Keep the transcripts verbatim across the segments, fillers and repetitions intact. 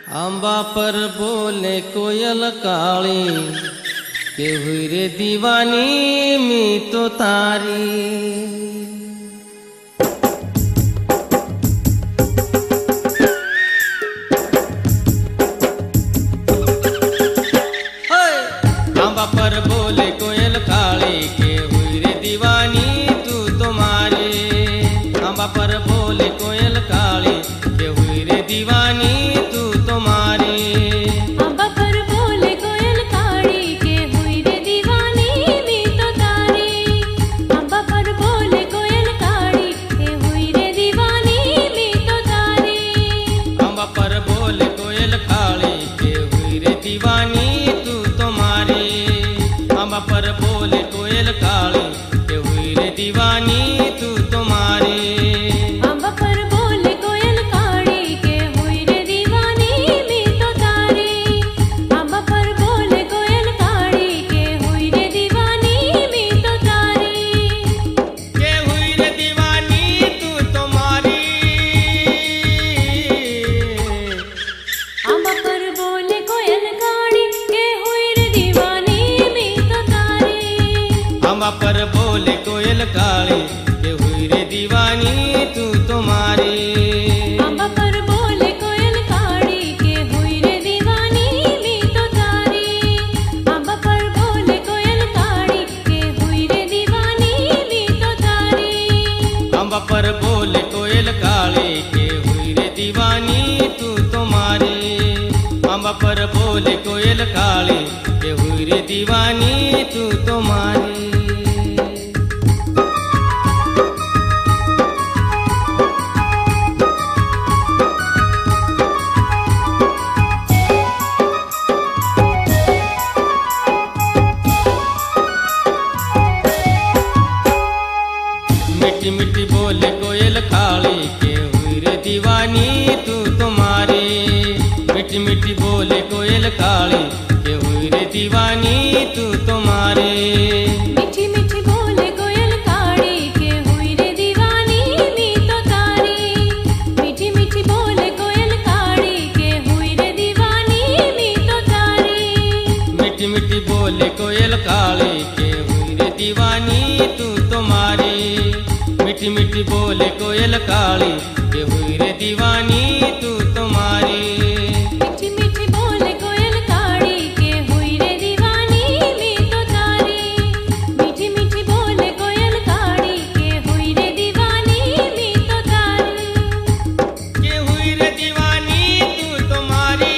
आंबा पर बोले कोयल काली के हुई रे दीवानी मी तो तारी। आंबा पर बोले कोयल काली के हुई रे दीवानी तू तुम्हारी। आंबा पर बोले कोयल काली के हुई रे दीवानी तू तुम्हारी। आंबा पर बोले कोयल काली के हुई रे दीवानी मी तो तारी। आंबा पर बोले कोयल काली के हुई रे दीवानी मी तो तारी। आंबा पर बोले कोयल काली के हुई रे दीवानी तू तुम्हारी। आंबा पर बोले कोयल काली के हुई रे दीवानी तू तुम्हारी। आंबा पर बोले कोयल काली के हुई रे दीवानी मी तो तारी। आंबा पर बोले कोयल काली के हुई रे दीवानी मी तो तारी। के हुई रे दीवानी तू तुम्हारी। आंबा पर बोले कोयल काली के हुई रे दीवानी मी तो तारी। आंबा पर बोले कोयल काली के हुई रे दीवानी तू तुम्हारी। आंबा पर बोले कोयल काली के हुई रे दीवानी मी तो तारी। आंबा पर बोले कोयल काली के हुई रे दीवानी मी तो तारी। आंबा पर बोले कोयल काली के हुई रे दीवानी तू तुम्हारी। आंबा पर बोले कोयल काली के हुई रे दीवानी तू तुम्हारी। मिठी मिठी बोले कोयल काली के हुई रे दीवानी तू तुम्हारी। मिठी मिठी बोले कोयल काली के हुई रे दीवानी तू तुम्हारी। मीठी मीठी बोले कोयल काली के हुई रे दीवानी मी तो तारी। मीठी मीठी बोले कोयल काली के हुई रे दीवानी मी तो तारी। मिठी मिठी बोले कोयल काली के हुई रे दीवानी तू तुम्हारी। मिठी मिठी बोले कोयल काली के हुई रे दीवानी तू तुम्हारी। मीठी मीठी बोले कोयल काली के हुई रे दीवानी मी तो तारी। मीठी मीठी बोले कोयल काली के हुई रे दीवानी मी तो तारी। के हुई रे दीवानी तू तुम्हारी।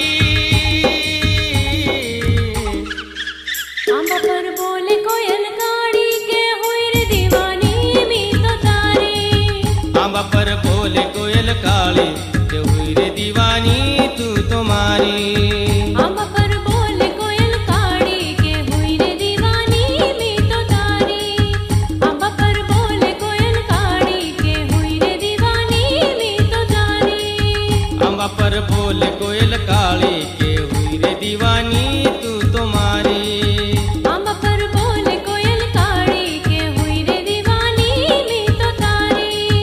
आंबा पर बोले कोयल काली के हुई रे दीवानी मी तो तारी। आंबा पर बोले कोयल काली के हुई रे दीवानी तू तुम्हारी। आंबा पर बोले कोयल काली के हुई रे दीवानी मी तो तारी। आंबा पर बोले कोयल काली के हुई रे दीवानी मी तो तारी। आंबा पर बोले कोयल काली के हुई रे दीवानी तू तुम्हारी। आंबा पर बोले कोयल काली के हुई रे दीवानी मी तो तारी।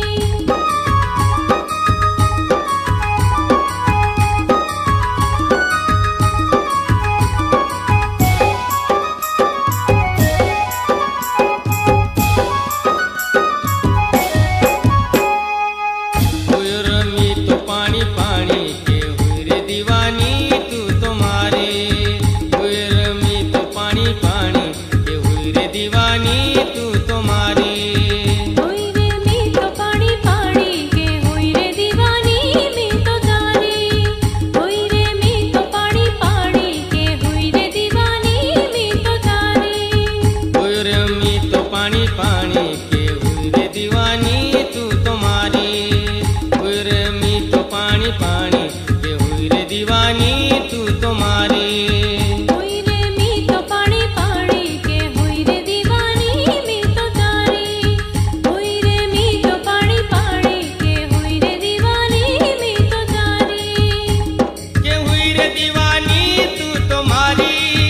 हुई रमी तो पानी पानी के हुई रे दीवानी तू तुम्हारी। हुई रमी तो पानी पानी के हुई रे दीवानी तू तुम्हारी। हुई रे मी तो पानी पानी के हुई रे दीवानी मी तो तारी। हुई रे मी तो पानी पानी के हुई रे दीवानी मी तो तारी। हुई रमी तो पानी पानी के हुई रे दीवानी तू तुम्हारी। हुई रमी तो पानी पानी के हुई रे दीवानी तू तुम्हारी। हुई रे मी तो पानी पानी के हुई रे दीवानी मी तो तारी। हुई रे मी तो पानी पानी के हुई रे दीवानी मी तो तारी। के हुई रे दीवानी तू तुम्हारी।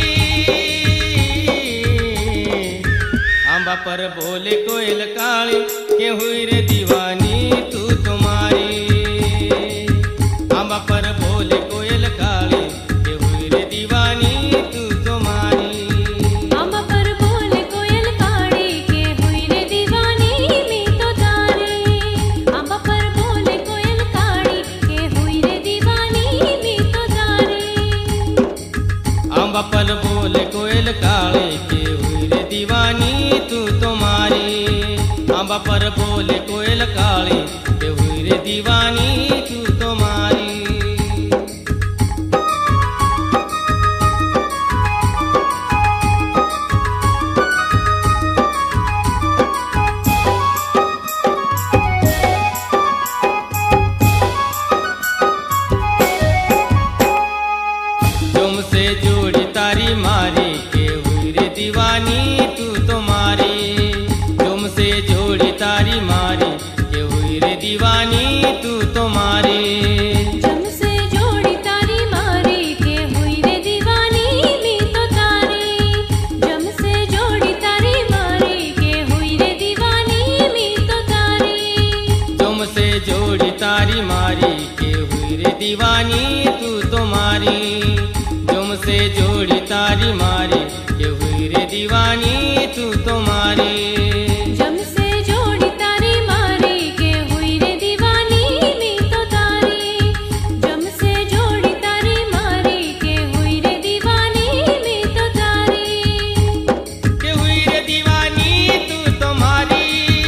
आंबा पर बोले कोयल काली के हुई रे दीवानी तू तुम्हारी। आंबा पर बोले कोयल काली काली के हुई रे दीवानी तू तुम्हारी। आंबा पर बोले कोयल काली के हुई रे दीवानी तू तुम्हारी। तुमसे जोड़ी तारी मारी के हुई रे दीवानी तू तुम्हारी। तुमसे जोड़ी तारी मारी के हुई रे दीवानी तू तुम्हारी। तुमसे जोड़ी तारी मारी के हुई रे दीवानी मी तो तारी। तुमसे जोड़ी तारी मारी के हुई रे दीवानी मी तो तारी। तुमसे जोड़ी तारी मारी के हुई रे दीवानी तू तुम्हारी। तुमसे जोड़ी तारी मारी के हुई रे दीवानी तू तुम्हारी। तुमसे जोड़ी तारी मारी के हुई रे दीवानी मी तो तारी। तुमसे जोड़ी तारी मारी के हुई रे दीवानी मी तो तारी। के हुई रे दीवानी तू तुम्हारी।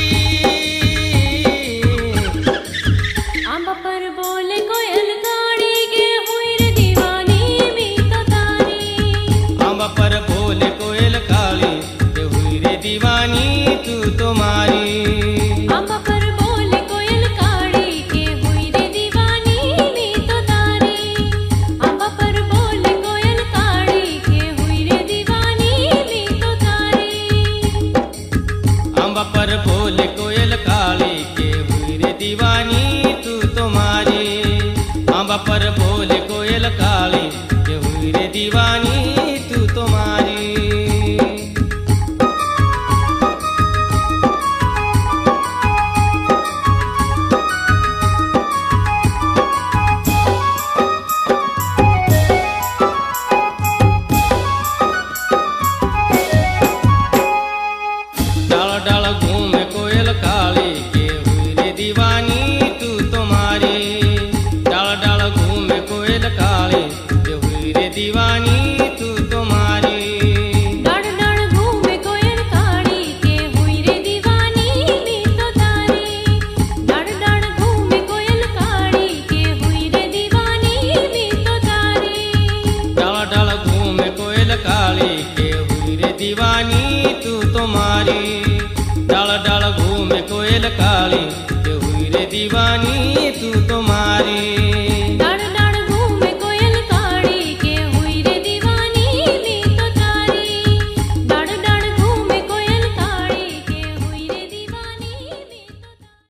आंबा पर बोले कोयल काड़ी के हुई रे दीवानी मी तो तारी। आंबा पर बोले कोयल काली के हुई रे दीवानी तू तुम्हारी। आंबा पर बोले कोयल काड़ी के हुई रे दीवानी मी तो तारी। आंबा पर बोले कोयल काड़ी के हुई रे दीवानी मी तो तारी। आंबा पर बोले कोयल काली के हुई रे दीवानी तू तुम्हारी। आंबा पर बोले कोयल काली के हुई रे दीवानी तू तुम्हारी। डाल डाल घूमे कोयल काली के हुई रे दीवानी तू तुम्हारी। डाल डाल घूमे कोयल काली के हुई रे दीवानी तू तुम्हारी। डाड़ डाड़ घूमे कोयल काड़ी के हुई रे दीवानी मी तो तारी। डाड़ डाड़ घूमे कोयल काड़ी के हुई रे दीवानी मी तो तारी। डाल डाल घूमे कोयल काली के हुई रे दीवानी तू तुम्हारी। डाल डाल घूमे कोयल काली के हुई रे दीवानी तू तुम्हारी।